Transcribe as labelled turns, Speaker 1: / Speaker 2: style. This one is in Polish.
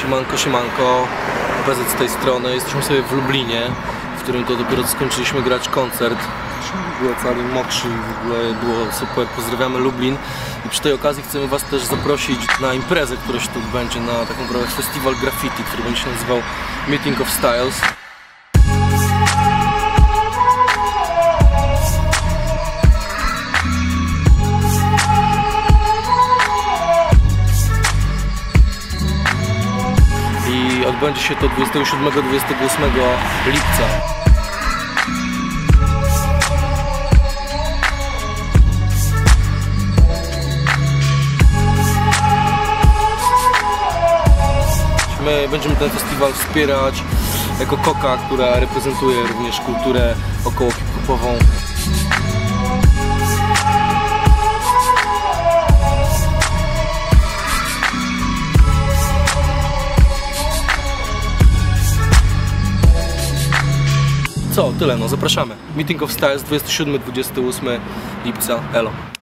Speaker 1: Siemanko, siemanko, PZ z tej strony. Jesteśmy sobie w Lublinie, w którym to dopiero skończyliśmy grać koncert. Były cali mokrzy, w ogóle było super. Pozdrawiamy Lublin i przy tej okazji chcemy Was też zaprosić na imprezę, która się tu będzie, na taką trochę festiwal graffiti, który będzie się nazywał Meeting of Styles. Odbędzie się to 27-28 lipca. My będziemy ten festiwal wspierać jako Koka, która reprezentuje również kulturę około hip-hopową. Co? Tyle, no zapraszamy. Meeting of Styles 27-28 lipca. Elo.